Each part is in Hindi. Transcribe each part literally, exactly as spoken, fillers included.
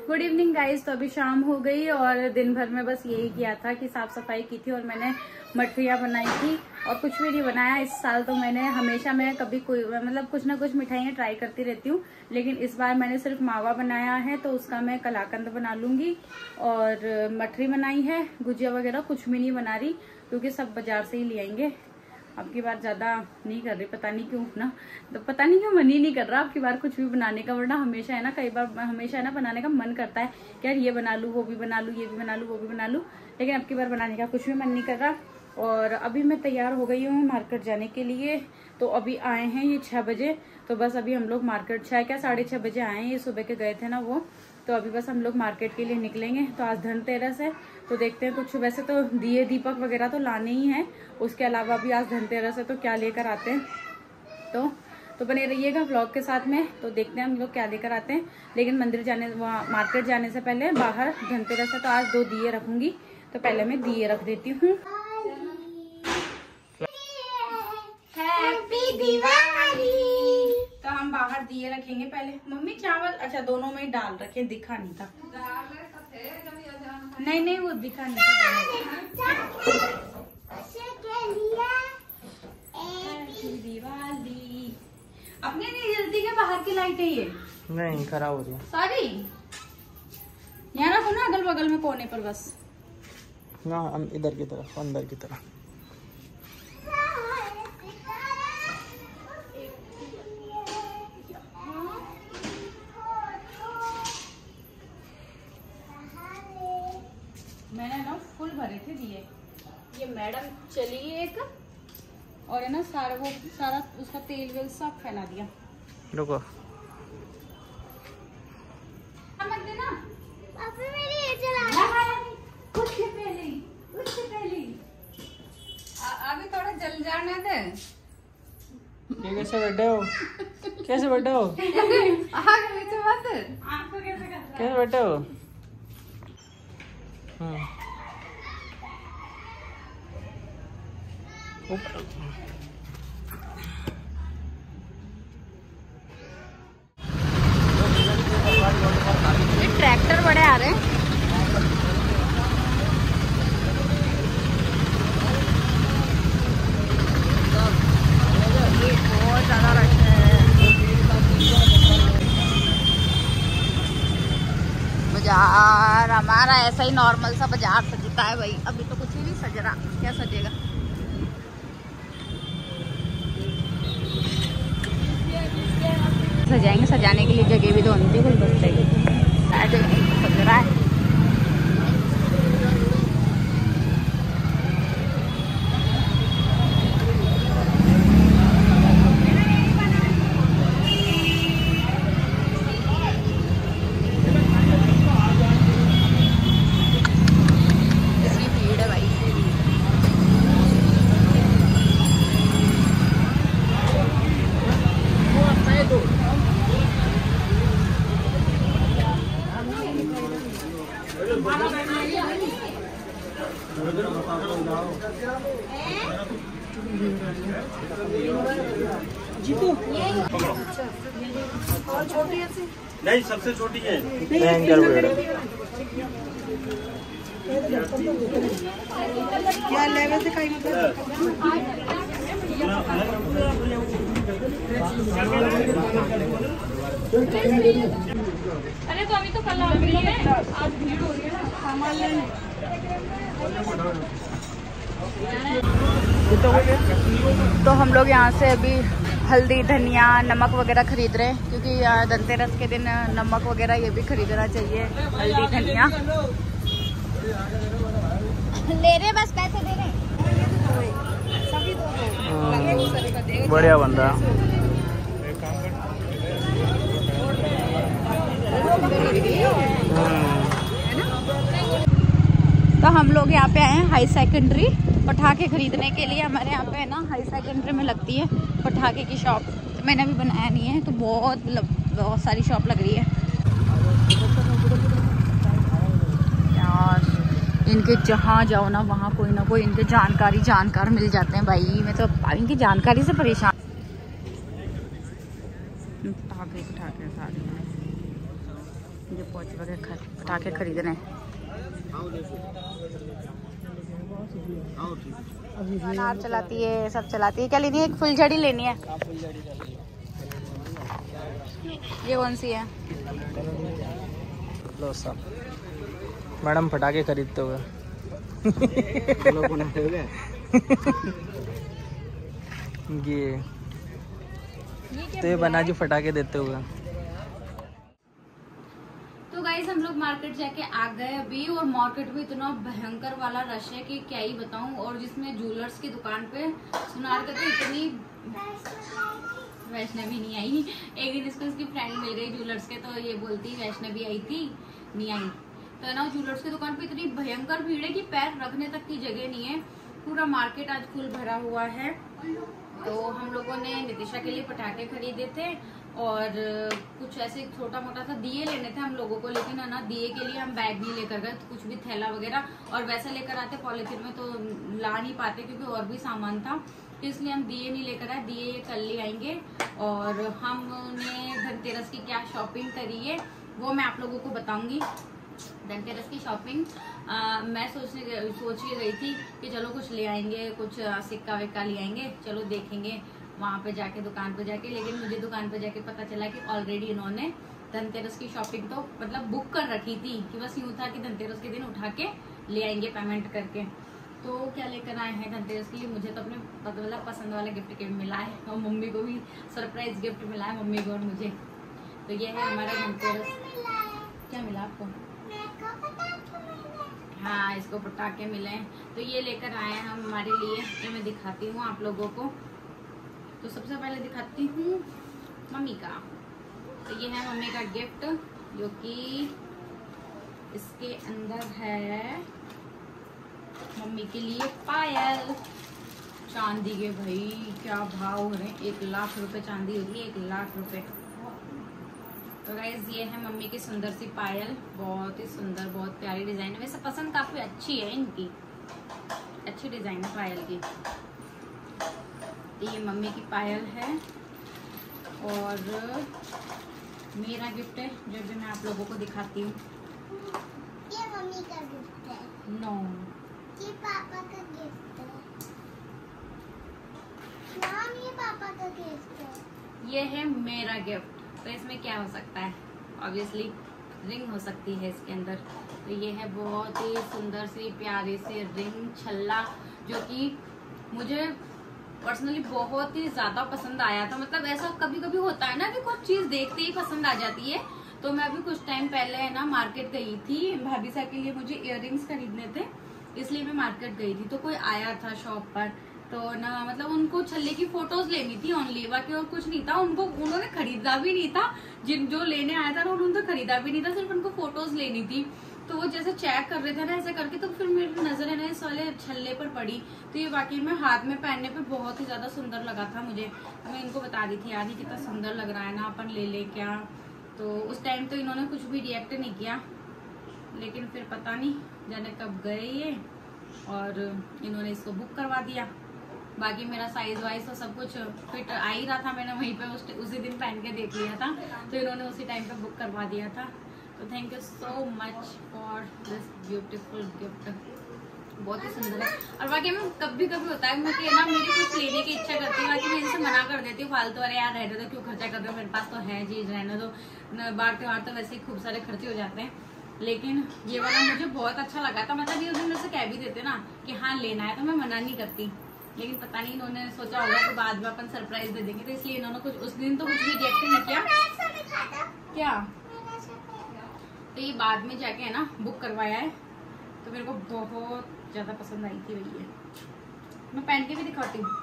Good evening guys. तो अभी शाम हो गई और दिन भर में बस यही किया था कि साफ सफाई की थी और मैंने मठरियाँ बनाई थी और कुछ भी नहीं बनाया इस साल। तो मैंने हमेशा मैं कभी कोई मतलब कुछ ना कुछ मिठाइयाँ ट्राई करती रहती हूँ, लेकिन इस बार मैंने सिर्फ मावा बनाया है तो उसका मैं कलाकंद बना लूंगी और मठरी बनाई है। गुजिया वगैरह कुछ भी नहीं बना रही क्योंकि सब बाजार से ही ले आएंगे। अब की बार ज्यादा नहीं कर रही, पता नहीं क्यों ना, तो पता नहीं क्यों मन ही नहीं कर रहा अब की बार कुछ भी बनाने का। वरना हमेशा है ना, कई बार हमेशा है ना बनाने का मन करता है कि यार ये बना लूं, वो भी बना लूं, ये भी बना लूं, वो भी बना लूं, लेकिन अब की बार बनाने का कुछ भी मन नहीं कर रहा। और अभी मैं तैयार हो गई हूँ मार्केट जाने के लिए। तो अभी आए हैं ये छह बजे, तो बस अभी हम लोग मार्केट छह क्या साढ़े छह बजे आए हैं, ये सुबह के गए थे ना वो। तो अभी बस हम लोग मार्केट के लिए निकलेंगे। तो आज धनतेरस है तो देखते हैं कुछ, वैसे तो दिए दीपक वगैरह तो लाने ही हैं, उसके अलावा भी आज धनतेरस है तो क्या लेकर आते हैं। तो तो बने रहिएगा व्लॉग के साथ में, तो देखते हैं हम लोग क्या लेकर आते हैं। लेकिन मंदिर जाने वहाँ मार्केट जाने से पहले बाहर धनतेरस है तो आज दो दिए रखूंगी, तो पहले मैं दिए रख देती हूँ। हैप्पी दिवाली। तो हम बाहर दिए रखेंगे पहले। मम्मी चावल अच्छा दोनों में ही डाल रखे, दिखा नहीं था। नहीं नहीं वो दिखा नहीं था। दिवाली अपने नहीं जलती क्या बाहर की लाइटें? ये नहीं खराब हो रही है सारी। यहाँ रखो ना अगल बगल में कोने पर बस ना, इधर की तरफ अंदर की तरफ। मैंने ना फुल भरे थे दिए। ये मैडम चली एक और है ना सारा वो सारा उसका तेल वेल सब फैला दिया। रुको मत देना पापा, मेरी ये जला उससे पहले उससे पहले अभी थोड़ा जल जाने दे। ये कैसे बैठे हो? कैसे बैठे हो? आग नीचे मत। आपको कैसे कर रहा? कैसे बैठे हो? हम्म ट्रैक्टर बड़े आ रहे हैं। बहुत ज्यादा रश है। बाजार हमारा ऐसा ही नॉर्मल सा बाजार सजता है भाई। अभी तो कुछ ही नहीं सज रहा, क्या सजेगा। सजाएंगे, सजाने के लिए जगह भी तो होनी थी कुछ बच्चे की। सज रहा है। और छोटी है नहीं, सबसे छोटी है। क्या लेवल दिखाई मतलब? अरे तो अभी तो कल आ रही है, आज भीड़ हो रही है ना सामान लेने। तो हम लोग यहाँ से अभी हल्दी धनिया नमक वगैरह खरीद रहे हैं क्योंकि धनतेरस के दिन नमक वगैरह ये भी खरीदना चाहिए। हल्दी धनिया ले रहे, बस पैसे दे रहे। बढ़िया बंदा। तो हम लोग यहाँ पे आए हैं हाई सेकेंडरी पटाखे खरीदने के लिए। हमारे यहाँ पे है ना हाई सेकेंडरी में लगती है पटाखे की शॉप। तो मैंने अभी बनाया नहीं है, तो बहुत बहुत सारी शॉप लग रही है यार। इनके जहाँ जाओ ना वहाँ कोई ना कोई इनके जानकारी जानकार मिल जाते हैं भाई। मैं तो इनकी जानकारी से परेशान। पटाखे पटाखे सारे मुझे पहुँच वगैरह पटाखे खरीदने हैं। अनार चलाती है, सब चलाती है। क्या लेनी है? एक फुलझड़ी लेनी है। ये कौन सी है? लो सब मैडम पटाखे खरीदते हुए ये तो ये बना जी फटाके देते हुए। तो गाइस हम लोग मार्केट जाके आ गए अभी, और मार्केट में इतना भयंकर वाला रश है कि क्या ही बताऊं। और जिसमें ज्वेलर्स की दुकान पे सुनार करके इतनी, वैष्णवी नहीं आई। एक दिन इसको इसकी फ्रेंड मिल गई ज्वेलर्स के, तो ये बोलती वैष्णवी आई थी, नहीं आई। तो ना ज्वेलर्स की दुकान पे इतनी भयंकर भीड़ है कि पैर रखने तक की जगह नहीं है। पूरा मार्केट आज फुल भरा हुआ है। तो हम लोगों ने नितिशा के लिए पटाखे खरीदे थे और कुछ ऐसे छोटा मोटा सा दिए लेने थे हम लोगों को, लेकिन है ना दिए के लिए हम बैग नहीं लेकर गए, तो कुछ भी थैला वगैरह और वैसा लेकर आते पॉलिथीन में तो ला नहीं पाते, क्योंकि और भी सामान था, तो इसलिए हम दिए नहीं लेकर आए। दिए ये कल ले आएंगे। और हमने धनतेरस की क्या शॉपिंग करी है वो मैं आप लोगों को बताऊंगी। धनतेरस की शॉपिंग आ, मैं सोचने सोच के गई थी कि चलो कुछ ले आएंगे, कुछ सिक्का विक्का ले आएंगे, चलो देखेंगे वहाँ पे जाके, दुकान पे जाके। लेकिन मुझे दुकान पे जाके पता चला कि ऑलरेडी इन्होंने धनतेरस की शॉपिंग तो मतलब बुक कर रखी थी, कि बस यूँ था कि धनतेरस के दिन उठा के ले आएंगे पेमेंट करके। तो क्या लेकर आए हैं धनतेरस के लिए? मुझे तो अपने मतलब पसंद वाला गिफ्ट गिफ्ट मिला है, और मम्मी को भी सरप्राइज गिफ्ट मिला है, मम्मी को और मुझे। तो ये है हमारा धनतेरस। क्या मिला आपको? हाँ, इसको पटाखे मिले हैं, तो ये लेकर आए हैं हम हमारे लिए। ये मैं दिखाती हूँ आप लोगों को। तो सबसे पहले दिखाती हूँ मम्मी का। तो ये है मम्मी का गिफ्ट, जो कि इसके अंदर है मम्मी के लिए पायल चांदी के। भाई क्या भाव हो रहे हैं, एक लाख रुपए चांदी हो रही है, एक लाख रुपए। तो गाइस ये है मम्मी की सुंदर सी पायल, बहुत ही सुंदर, बहुत प्यारी डिजाइन है। वैसे पसंद काफी अच्छी है इनकी, अच्छी डिजाइन है पायल की। ये मम्मी की पायल है। और मेरा गिफ्ट है जो भी मैं आप लोगों को दिखाती हूँ। ये मम्मी का गिफ्ट है। नो, ये पापा का गिफ्ट है। नाम ये पापा का गिफ्ट है। ये है मेरा गिफ्ट। तो इसमें क्या हो सकता है? ऑब्वियसली रिंग हो सकती है इसके अंदर। तो ये है बहुत ही सुंदर सी प्यारी सी रिंग छल्ला, जो कि मुझे पर्सनली बहुत ही ज्यादा पसंद आया था। मतलब ऐसा कभी कभी होता है ना कि कुछ चीज देखते ही पसंद आ जाती है। तो मैं अभी कुछ टाइम पहले है ना मार्केट गई थी, भाभी साहब के लिए मुझे इयररिंग्स खरीदने थे, इसलिए मैं मार्केट गई थी। तो कोई आया था शॉप पर, तो ना मतलब उनको छल्ले की फोटोज लेनी थी ओनली, बाकी और कुछ नहीं था। उनको उन्होंने खरीदा भी नहीं था, जिन जो लेने आया था उन्होंने तो खरीदा भी नहीं था, सिर्फ उनको फोटोज लेनी थी। तो वो जैसे चेक कर रहे थे ना ऐसे करके, तो फिर मेरी नजर है ना इस वाले छल्ले पर पड़ी। तो ये वाकई में हाथ में पहनने पे बहुत ही ज्यादा सुंदर लगा था मुझे। तो मैं इनको बता रही थी यार ये कितना सुंदर लग रहा है ना, अपन ले ले क्या। तो उस टाइम तो इन्होंने कुछ भी रिएक्ट नहीं किया, लेकिन फिर पता नहीं जाने कब गए ये, और इन्होंने इसको बुक करवा दिया। बाकी मेरा साइज वाइज तो सब कुछ फिट आ ही रहा था, मैंने वहीं पे उस, उसी दिन पहन के देख लिया था, तो इन्होंने उसी टाइम पे बुक करवा दिया था। तो thank you so much for this beautiful gift, बहुत ही सुंदर है। और बाकी में कभी कभी होता है मैं कि ना मेरी कुछ लेने की इच्छा करती है, बाकी मैं इनसे मना कर देती हूँ फालतू, अरे यार रहने दो, क्यों खर्चा कर रहे हो, मेरे पास तो है चीज, रहने दो। बार त्योहार तो वैसे ही खूब सारे खर्चे हो जाते हैं, लेकिन ये वाला मुझे बहुत अच्छा लगा था। मतलब ये उस दिन से कह भी देते ना कि हाँ लेना है, तो मैं मना नहीं करती। लेकिन पता नहीं इन्होंने सोचा होगा कि बाद में अपन सरप्राइज दे देंगे, तो इसलिए इन्होंने कुछ उस दिन तो कुछ भी रिएक्ट नहीं किया। क्या? तो ये बाद में जाके है ना बुक करवाया है, तो मेरे को बहुत ज्यादा पसंद आई थी भैया। मैं पहन के भी दिखाती हूँ।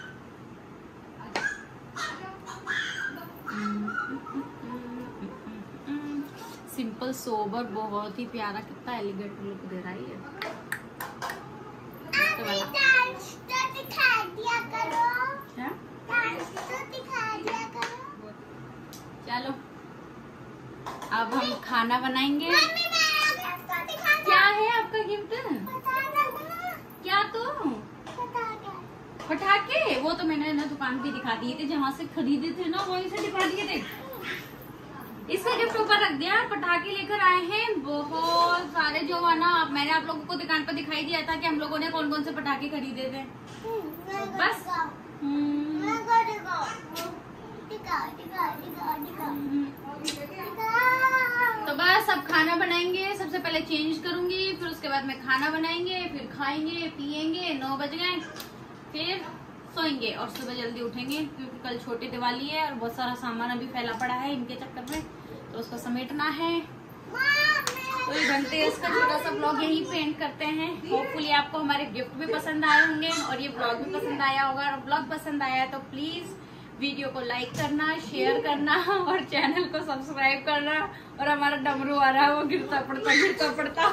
सिंपल सोबर, बहुत ही प्यारा, कितना एलिगेंट लुक दे रहा है ये। डांस तो दिखा दिया करो। क्या? डांस तो दिखा दिया करो। चलो अब हम खाना बनाएंगे। मम्मी मैं तो दिखा दिया। क्या है आपका गिफ्ट? बता दो ना। क्या? तो बता दो। पटाखे, वो तो मैंने ना दुकान पे दिखा दिए थे, जहाँ से खरीदे थे ना वहीं से दिखा दिए थे। इसका गिफ्ट ऊपर रख दिया। पटाखे लेकर आए हैं बहुत सारे, जो है ना मैंने आप लोगों को दुकान पर दिखाई दिया था कि हम लोगों ने कौन कौन से पटाखे खरीदे थे। बस तो बस अब खाना बनाएंगे। सबसे पहले चेंज करूंगी, फिर उसके बाद में खाना बनाएंगे, फिर खाएंगे पिएंगे। नौ बज गए, फिर सोएंगे और सुबह जल्दी उठेंगे क्योंकि कल छोटी दिवाली है और बहुत सारा सामान अभी फैला पड़ा है इनके चक्कर में, तो उसको समेटना है। तो ये घंटे इसका छोटा सा ब्लॉग यही पेंट करते हैं। होपफुली आपको हमारे गिफ्ट भी पसंद आए होंगे और ये ब्लॉग भी पसंद आया होगा। और ब्लॉग पसंद आया तो प्लीज वीडियो को लाइक करना, शेयर करना और चैनल को सब्सक्राइब करना। और हमारा डमरू आ रहा है, वो गिरता पड़ता गिरता पड़ता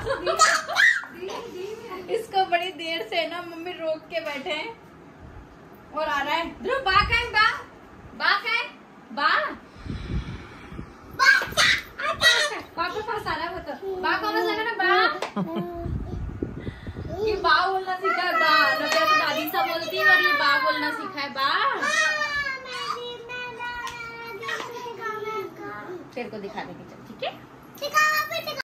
इसको बड़ी देर से ना मम्मी रोक के बैठे हैं और आ रहा है। ध्रुव बा का है, बा बा का है, बा पापा पास आ रहा है। वो तो बा को आवाज लगा ना, बा ये बा बोलना सीखा है। बा नव्या तो दादी सा बोलती है और ये बा बोलना सीखा है। बा तेरे को दिखा देंगे, चल ठीक है।